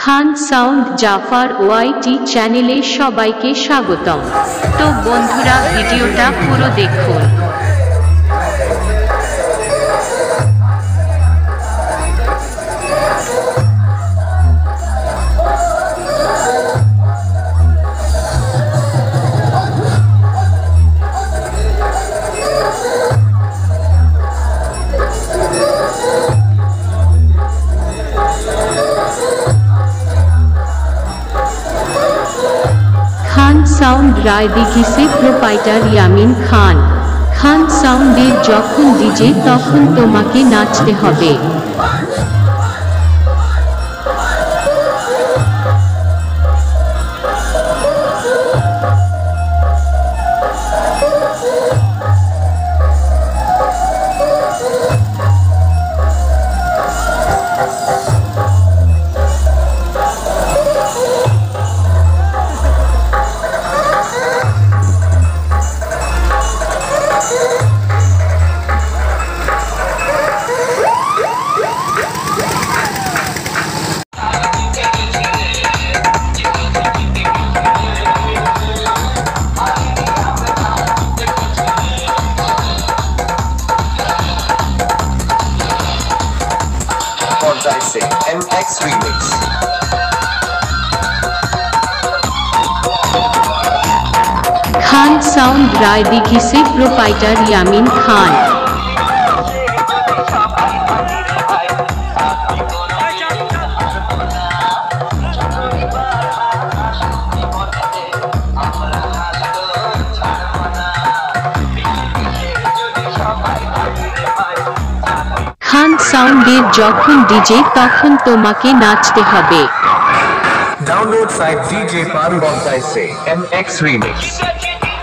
খান sound Jafar ওয়াইটি চ্যানেলে সবাইকে স্বাগতম। তো বন্ধুরা, ভিডিওটা পুরো দেখুন। खान साउंड रायदिघी से प्रोपाइटर यामिन खान। खान साउंडेर जखन डीजे तखन तोमाके नाचते होबे। MX remix। Khan sound Raidighi से प्रोपाइटर यामिन खान। খান সাউন্ডের যখন ডিজে তখন তোমাকে নাচতে হবে। Download site JAFAR MX remix।